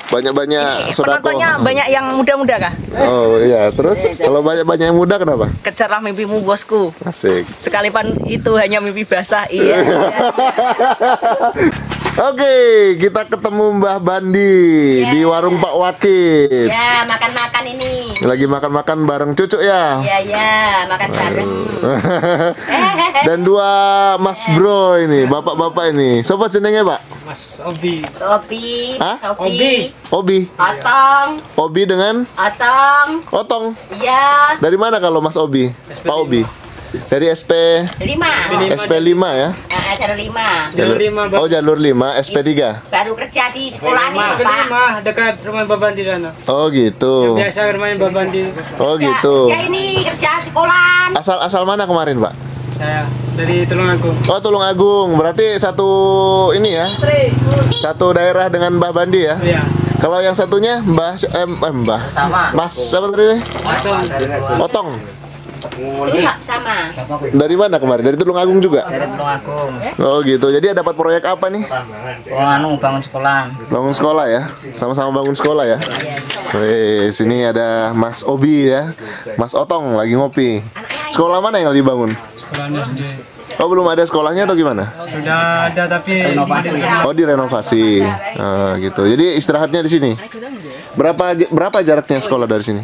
Banyak-banyak sodako. Penontonnya banyak yang muda-muda kah? Oh iya, terus kalau banyak-banyak yang muda kenapa? Kejarlah mimpimu bosku. Asik. Sekalipun itu hanya mimpi basah. Iya. Oke, kita ketemu Mbah Bandi di warung Pak Wakit. Ya, makan-makan ini. Lagi makan-makan bareng cucu ya. Ya, makan bareng. Dan dua Mas Bro ini, bapak-bapak ini. Siapa jenenge, Pak? Mas Obi. Obi. Hah? Obi. Obi. Otong. Obi dengan Otong. Otong. Iya. Dari mana kalau Mas Obi? Pak Obi. Dari SP 5. SP5 ya. Jalur 5. Jalur 5, Bang. Oh, jalur 5 SP3. Baru kerja di sekolah nih, Pak. 5 dekat rumah Babandi sana. Oh, gitu. Biasa bermain Babandi. Oh, gitu. Kerja ini kerja sekolah. Asal mana kemarin, Pak? Saya dari Tulungagung. Oh, Tulungagung. Berarti satu ini ya. Satu daerah dengan Mbah Bandi ya. Iya. Kalau yang satunya Mbah Sama. Mas siapa tadi? Atau Otong. Itu sama. Dari mana kemarin? Dari Tulungagung juga? Dari Tulungagung. Oh, gitu. Jadi dapat proyek apa nih? Bangun sekolah. Bangun sekolah ya. Sama-sama bangun sekolah ya. Wih, sini ada Mas Obi ya. Mas Otong lagi ngopi. Sekolah mana yang lagi bangun? sekolahnya sendiri. Oh, belum ada sekolahnya atau gimana? Sudah ada tapi Oh, direnovasi. Gitu. Jadi istirahatnya di sini. Berapa jaraknya sekolah dari sini?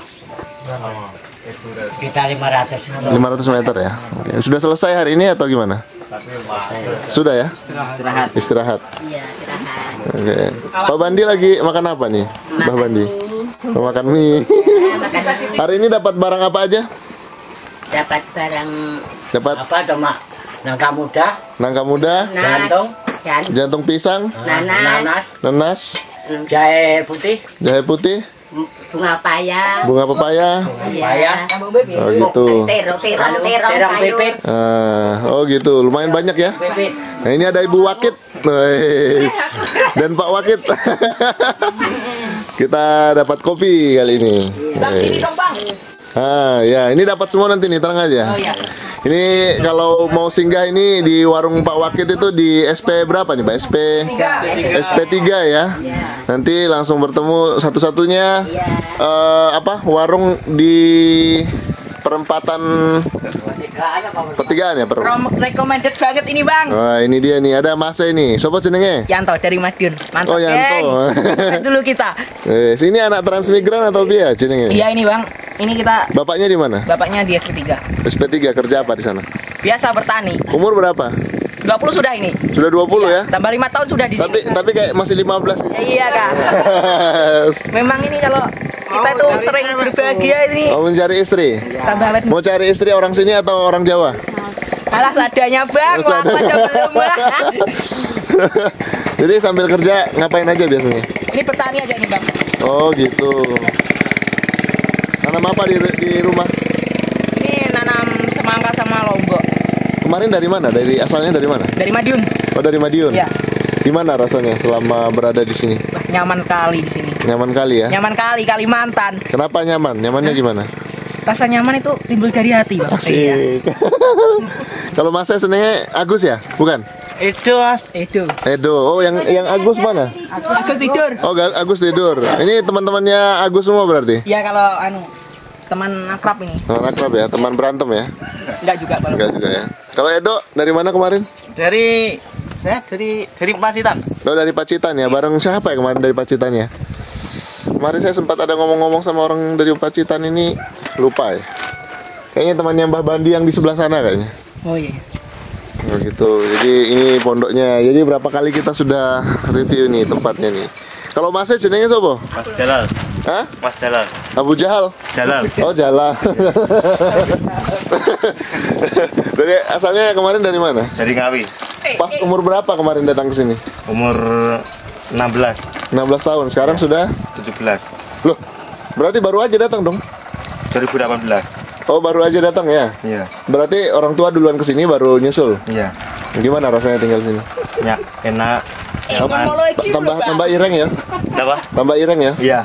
Kita 500. 500 meter ya. Oke. Sudah selesai hari ini atau gimana? Sudah ya? Istirahat. Istirahat. Iya, istirahat. Oke. Pak Bandi lagi makan apa nih? Mbah Bandi. Oh, makan mie. Hari ini dapat barang apa aja? Dapat barang Dapat Apa cuma nangka muda, nangka muda, jantung, jantung pisang, nanas, nanas, jahe putih, jahe putih, bunga paya. bunga pepaya. paya, Oh, gitu. Terong pipit, Oh, gitu. Lumayan banyak ya. pipit. Nah, ini ada Ibu Wakit. Wes. Dan Pak Wakit. Kita dapat kopi kali ini. Wes. Ya, ini dapat semua nanti nih, tenang aja. Ini kalau mau singgah ini di warung Pak Wakit itu di SP berapa nih, Pak? SP3 ya. Nanti langsung bertemu satu-satunya warung di perempatan pertigaan ya, Recommended banget ini, Bang. Wah, ini dia nih, ada Mas ini. Sopo jenenge? Yanto dari Madiun. Mantap, Oh, Yanto. Tes dulu kita. Sini anak transmigran atau dia jenenge? Iya ini, Bang. Ini kita Bapaknya di mana? bapaknya di SP3. SP3 kerja apa di sana? Biasa bertani. Umur berapa? 20 sudah ini. Sudah 20 ya? Tambah 5 tahun sudah di sini. Tapi kayak masih 15 gitu. Iya, Kak. Memang ini kalau kita tuh sering berbahagia ini Mau mencari istri? tambah awet. Mau cari istri orang sini atau orang Jawa? Alah seadanya, Bang. Seadanya. Apa aja belum, Bang. Jadi sambil kerja ngapain aja biasanya? Ini bertani aja nih, Bang. Oh, gitu. Tanam apa di rumah? Ini nanam semangka sama lombok. Kemarin dari mana? Asalnya dari mana? Dari Madiun. Oh, dari Madiun. Iya. Gimana rasanya selama berada di sini? Wah, nyaman kali di sini. Nyaman kali ya? Nyaman kali Kalimantan. Kenapa nyaman? Nyamannya gimana? Rasa nyaman itu timbul dari hati, Bang. Iya. Asik. Kalau Mas senengnya Agus ya? Bukan? Itu, Mas. Itu. Edo. Oh, yang Agus mana? Aku tidur. Oh, Agus tidur. Ini teman-temannya Agus semua berarti? Ya kalau teman akrab ini. Teman akrab ya, teman berantem ya? Enggak juga, Bang. Enggak juga ya. Kalau Edo dari mana kemarin? Saya dari Pacitan. Oh, dari Pacitan ya. Bareng siapa ya kemarin dari Pacitan ya? Kemarin saya sempat ada ngomong-ngomong sama orang dari Pacitan ini, lupa ya. Kayaknya temannya Mbah Bandi yang di sebelah sana kayaknya. Oh iya. Oh gitu. Jadi ini pondoknya. Jadi berapa kali kita sudah review nih tempatnya nih. Kalau Masnya jenenge sopo? Mas Jalal. Hah? Mas Jalal. Abu Jahal. Jalal. Oh, Jala. Dari asalnya kemarin dari mana? Dari Ngawi. Pas umur berapa kemarin datang ke sini? Umur 16, 16 tahun. Sekarang sudah 17, loh. Berarti baru aja datang dong. 2018. Oh, baru aja datang ya? Iya. Berarti orang tua duluan ke sini baru nyusul. Iya. Gimana rasanya tinggal di sini? Ya, enak. Tambah ireng ya? Apa? Tambah ireng ya? Iya.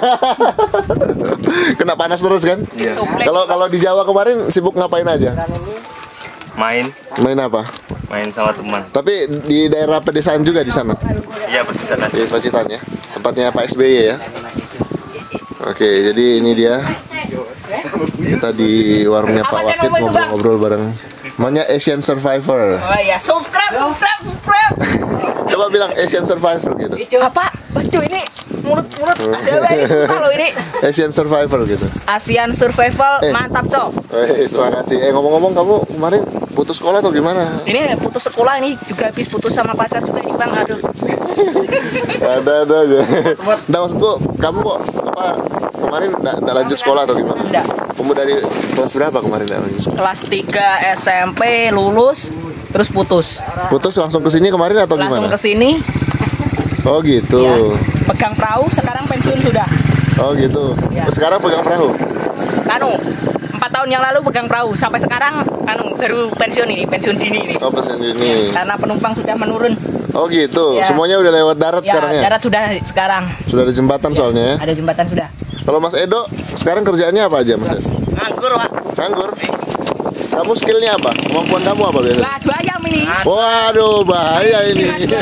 Kena panas terus kan? Iya. Kalau di Jawa kemarin sibuk ngapain aja? Main Apa? sama teman. Tapi di daerah pedesaan juga di sana. Iya, perpisahan. Di Pacitan ya. Tempat tempatnya Pak SBY ya. Oke, jadi ini dia. Kita di warungnya Pak Wakit ngobrol-ngobrol bareng. Namanya Asian Survivor. Oh iya, subscribe. Coba bilang Asian Survivor gitu. Apa? Waduh ini mulut ini susah loh ini. Asian Survivor gitu. ASEAN Survival mantap, Cok. Terima kasih. Ngomong-ngomong kamu kemarin putus sekolah atau gimana? Ini putus sekolah ini juga habis putus sama pacar juga ini, Bang. Aduh. Ada aja. Nggak, maksudku kamu kok apa kemarin nggak lanjut sekolah atau gimana? Enggak. Kamu dari kelas berapa kemarin nggak lanjut sekolah? Kelas 3 SMP lulus terus putus. Putus langsung ke sini kemarin atau Langsung gimana? ke sini. Oh gitu. Ya, pegang perahu, sekarang pensiun sudah. Oh gitu. Ya. Sekarang pegang perahu. Anu, 4 tahun yang lalu pegang perahu sampai sekarang baru pensiun ini, pensiun dini ini. Oh pesen ini. Karena penumpang sudah menurun. Oh gitu. Ya. Semuanya udah lewat darat sekarang ya? Darat sudah sekarang. Sudah ada jembatan soalnya ya. Ada jembatan sudah. Kalau Mas Edo sekarang kerjaannya apa aja Mas Edo? Nganggur, Pak. Nganggur. Kamu skillnya apa? Kemampuan kamu apa biasanya? Waduh ayam ini. Waduh, bahaya ini.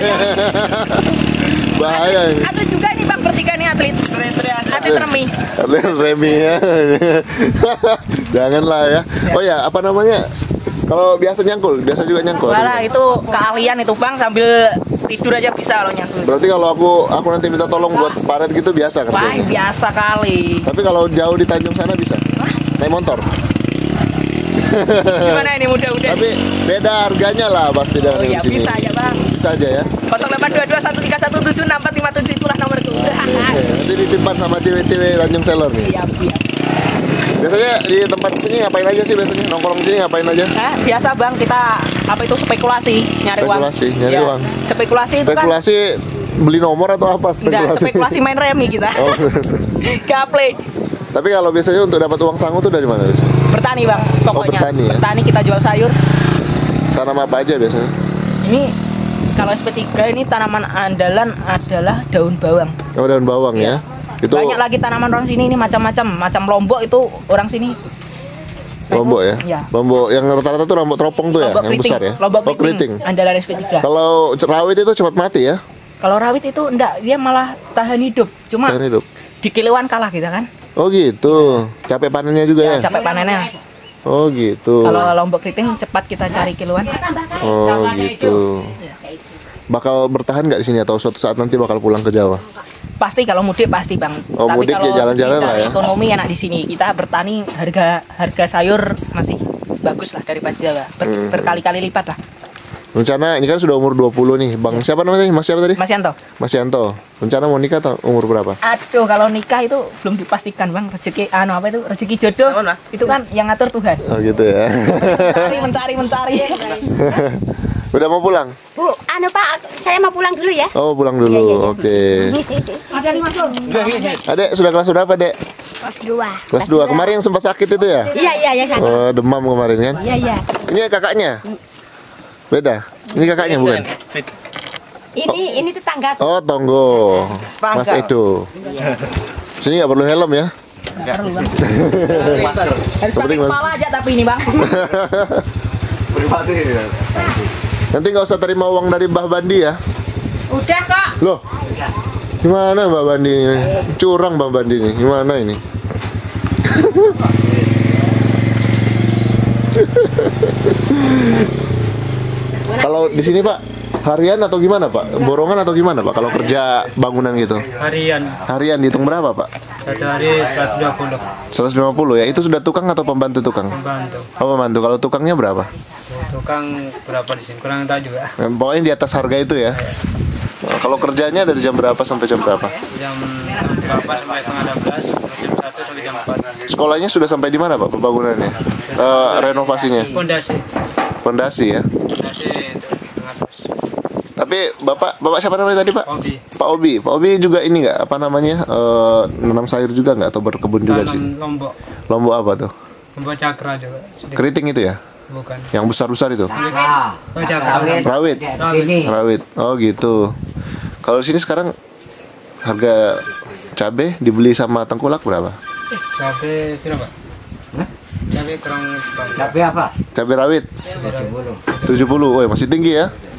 Bahaya ini. Atlet juga ini Bang, bertiga nih atlet. Atlet remi. Atlet remi ya. Janganlah ya. Oh ya, apa namanya? Kalau biasa nyangkul, biasa juga nyangkul. Walah itu keahlian itu Bang, sambil tidur aja bisa loh nyangkul. Berarti kalau aku nanti minta tolong buat paret gitu biasa Wah, kerjanya. biasa kali. Tapi kalau jauh di Tanjung sana bisa. Naik motor. Gimana ini mudah-mudah? Tapi beda harganya lah pasti dengan Oh yang iya, di sini. bisa aja Bang. Bisa aja ya. 082213176457 itulah nomorku. Nanti disimpan sama cewek-cewek Tanjung Selor nih. Siap. Biasanya di tempat sini ngapain aja sih biasanya? Nongkrong sini ngapain aja? Biasa Bang, kita apa itu spekulasi, nyari uang. Spekulasi, nyari uang. Spekulasi itu kan Spekulasi beli nomor atau apa enggak, spekulasi main remi kita. Oh. Gaple. Tapi kalau biasanya untuk dapat uang sangu tuh dari mana biasanya? Bertani Bang, pokoknya. bertani ya? Bertani kita jual sayur. Tanam apa aja biasanya? Ini kalau SP3 ini tanaman andalan adalah daun bawang. Oh, daun bawang ya. Itu Banyak lagi tanaman orang sini ini macam-macam. Macam lombok itu orang sini. lombok ya? Iya. Lombok yang rata-rata tuh lombok teropong tuh ya, Lombok yang keriting. besar ya? Lombok Oh, keriting. Andalan SP3. Kalau rawit itu cepat mati ya? Kalau rawit itu enggak, dia malah tahan hidup. Cuma Tahan hidup. di kilauan kalah kita kan. Oh gitu. Capek panennya juga ya? Capek panennya. Oh gitu. Kalau lombok keriting cepat kita cari kilauan. Oh gitu. Bakal bertahan nggak di sini atau suatu saat nanti bakal pulang ke Jawa? Pasti kalau mudik pasti Bang. Oh, Tapi mudik kalau ya jalan-jalan segi lah ya. Ekonomi enak di sini. Kita bertani harga sayur masih bagus lah daripada Jawa. Berkali-kali lipat lah. Rencana ini kan sudah umur 20 nih. Bang siapa namanya? Mas siapa tadi? Mas Yanto. Mas Yanto. Rencana mau nikah atau umur berapa? Aduh, kalau nikah itu belum dipastikan Bang. Rezeki apa itu? Rezeki jodoh. Itu kan yang ngatur Tuhan. Oh gitu ya. Mencari. Udah mau pulang? Bu, Pak, saya mau pulang dulu ya. Oh pulang dulu. Oke. Ada 50. Adek sudah kelas berapa dek? Kelas 2. Kelas 2. Kemarin yang sempat sakit itu ya? Iya, Kak. Oh demam kemarin kan? Iya. Ini kakaknya? Beda? Ini kakaknya bukan? Ini tetangga. Oh Tonggo. Mas Edo. Sini nggak perlu helm ya? Perlu Bang. Harus Seperti pakai Mas. kepala aja tapi ini Bang. Nanti nggak usah terima uang dari Mbah Bandi ya? Udah kok. Loh, gimana Mbak Bandi ini? Curang Mbak Bandi ini, gimana ini? Kalau di sini Pak, harian atau gimana Pak? Borongan atau gimana Pak? Kalau kerja bangunan gitu? Harian. Harian dihitung berapa Pak? Satu hari 120. 150 ya? Itu sudah tukang atau pembantu tukang? Membantu. Oh pembantu, kalau tukangnya berapa? Tukang berapa di sini? Kurang tahu juga. Pokoknya di atas harga itu ya? Nah, kalau kerjanya dari jam berapa sampai jam berapa? Jam berapa sampai setengah 12, jam 1 sampai jam 4. Sekolahnya sudah sampai di mana Pak pembangunannya? Renovasinya? Pondasi. Pondasi ya? Pondasi itu atas. Tapi Bapak siapa namanya tadi Pak? Hobi. Pak Obi. Pak Obi juga ini nggak apa namanya nanam sayur juga nggak atau berkebun juga sih? Tanam lombok. Lombok apa tuh? Lombok cakra juga. Sedikit. Keriting itu ya? Bukan. Yang besar-besar itu? Oh, cakra. Rawit. Ini. Rawit. Oh gitu. Kalau di sini sekarang harga cabai dibeli sama tengkulak berapa? Cabai berapa? Cabai kurang Tapi apa? Cabai rawit 70. Oh masih tinggi ya?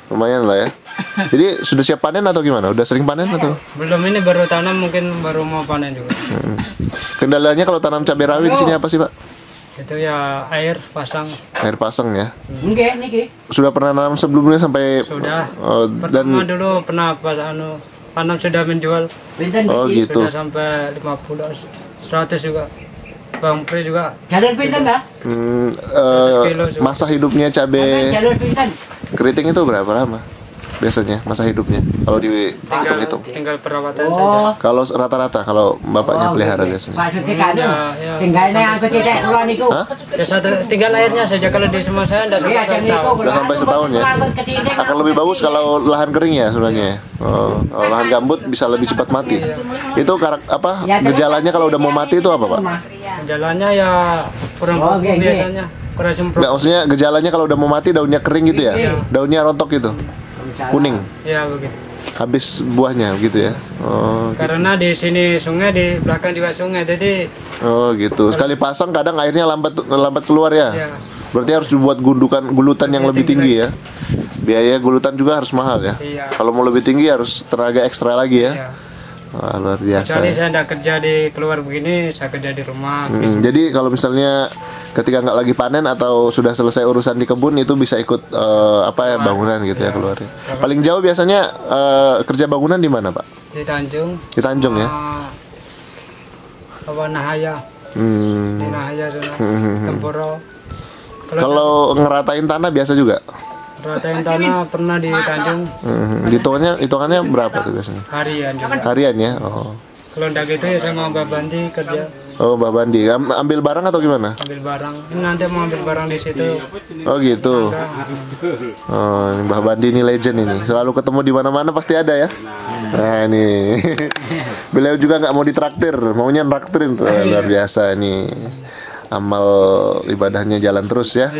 Lumayan lah ya. Jadi sudah siap panen atau gimana? Udah sering panen atau? Belum, ini baru tanam, mungkin baru mau panen juga. Kendalanya kalau tanam cabai rawit di sini apa sih, Pak? Itu ya air pasang. Air pasang ya. Enggak, niki. Sudah pernah nanam sebelumnya sampai Sudah. dan Pertama dulu pernah tanam sudah menjual. Pinten oh niki. gitu. Sudah sampai 50, 100 juga. Bang Pri juga. Jalur pinten dah? kilo juga. Masa hidupnya cabai Jalur pinten. keriting itu berapa lama? Biasanya masa hidupnya kalau dihitung-hitung. Tinggal perawatan Oh. saja. Kalau rata-rata kalau bapaknya pelihara biasanya. Maksudnya kan Ya. tinggalnya aku tidak keluar niku. Hah? Ya tinggal airnya saja, kalau di semua saya tidak Iya, sampai jam niku. 1 tahun. Udah sampai setahun ya? Akan lebih bagus kalau lahan kering ya sebenarnya. Oh, kalau lahan gambut bisa lebih cepat mati. Itu gejalanya kalau udah mau mati itu apa, Pak? Jalannya ya kurang Oh, pupuk oke, oke. biasanya. Kurang semprot. Enggak, maksudnya gejalanya kalau udah mau mati daunnya kering gitu ya? Iya. Daunnya rontok gitu. Kuning. Ya begitu. Habis buahnya gitu ya. Oh, Karena di sini sungai, di belakang juga sungai, jadi oh gitu. Sekali pasang kadang airnya lambat keluar ya. ya Berarti harus dibuat gulutan yang lebih tinggi ya. Biaya gulutan juga harus mahal ya. Iya. Kalau mau lebih tinggi harus tenaga ekstra lagi ya. ya. Wah, luar biasa. Kecuali saya tidak kerja di keluar begini, saya kerja di rumah. Jadi kalau misalnya ketika nggak lagi panen atau sudah selesai urusan di kebun itu bisa ikut bangunan gitu ya keluarnya. Paling jauh biasanya kerja bangunan di mana, Pak? Di Tanjung. Di Tanjung ya. Nahaya. Hmm. Di Nahaya sana. Temporo. Kalau ngeratain tanah biasa juga. ratain tanah pernah di Tanjung Hitungannya berapa tuh biasanya? harian juga. Harian ya. Oh. Kalau enggak gitu ya sama Mbak Bandi kerja Oh, Mbak Bandi. Ambil barang atau gimana? ambil barang. Ini nanti mau ambil barang di situ. Oh gitu. Oh, ini Mbah Bandi ini legend ini. Selalu ketemu di mana-mana pasti ada ya. Nah ini, beliau juga nggak mau ditraktir, maunya nraktirin. Tuh, luar biasa ini. Amal ibadahnya jalan terus ya.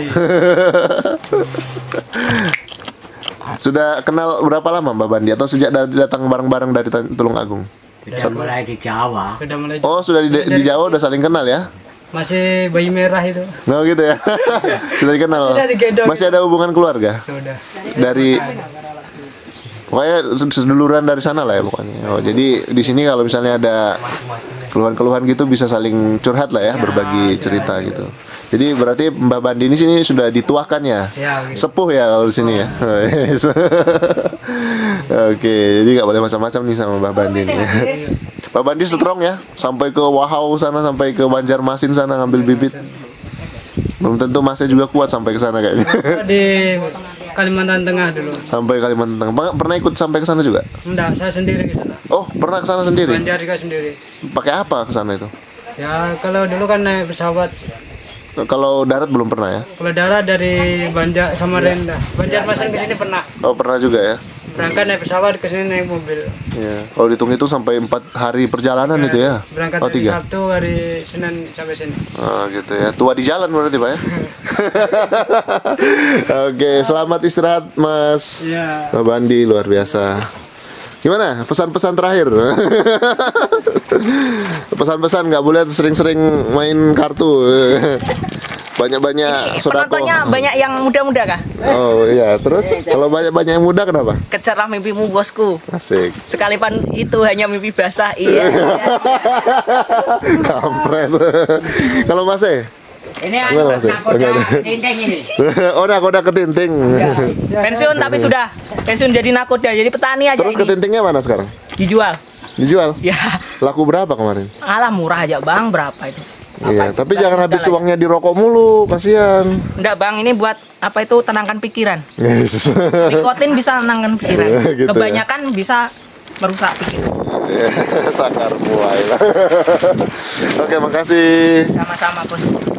Sudah kenal berapa lama Mbah Bandi atau sejak datang bareng-bareng dari Tulungagung? Sudah mulai di Jawa. Sudah mulai Oh, sudah di Jawa udah saling kenal ya? masih bayi merah itu. Oh gitu ya. Sudah dikenal. Sudah digendong. Masih ada hubungan keluarga? Sudah. Dari pokoknya seduluran dari sana lah ya pokoknya. Oh, jadi di sini kalau misalnya ada keluhan-keluhan gitu bisa saling curhat lah ya, berbagi cerita gitu. Jadi berarti Mbah Bandi ini sini sudah dituakan ya? Ya, gitu. Sepuh ya kalau di sini ya. Oke, jadi nggak boleh macam-macam nih sama Mbah Bandi ini. Mbah Bandi strong ya, sampai ke Wahau sana, sampai ke Banjarmasin sana ngambil bibit. Belum tentu Masnya juga kuat sampai ke sana kayaknya. Di Kalimantan Tengah dulu. Sampai Kalimantan Tengah. Pernah ikut sampai ke sana juga? Enggak, saya sendiri gitu lah. Oh, pernah ke sana sendiri? Banjar juga sendiri. Pakai apa ke sana itu? Ya, kalau dulu kan naik pesawat. Kalau darat belum pernah ya? Kalau darat dari Banjar Samarinda. Banjarmasin ke sini pernah. Oh, pernah juga ya? Berangkat naik pesawat, ke sini naik mobil. Iya. Kalau dihitung sampai 4 hari perjalanan itu ya? Berangkat Oh, dari 3. Sabtu, hari Senin sampai sini. Oh, gitu ya. Tua di jalan berarti Pak ya? Oke, selamat istirahat Mas. Iya. Mbah Bandi luar biasa. Gimana pesan-pesan terakhir? Pesan-pesan nggak boleh sering-sering main kartu. Banyak-banyak sodako. Penontonnya banyak yang muda-muda kah? Oh iya, terus kalau banyak-banyak yang muda kenapa? Kejarlah mimpimu bosku. Asik. Sekalipun itu hanya mimpi basah. Iya. Kampret. Kalau Mas Ini Gimana, Mas? nakoda Oke. tinting ini. oh, nakoda ketinting. Pensiun tapi sudah pensiun jadi nakoda, jadi petani aja Terus ini. ketintingnya mana sekarang? Dijual. Dijual? Ya, Laku berapa kemarin? alah murah aja bang, berapa itu? Iya, tapi jangan habis uangnya di rokok mulu, kasihan. Enggak bang, ini buat apa itu tenangkan pikiran. Yes. Nikotin bisa menenangkan pikiran. Gitu ya. Kebanyakan bisa merusak pikiran. Sakar mulai lah. Oke, makasih. Sama-sama bosku.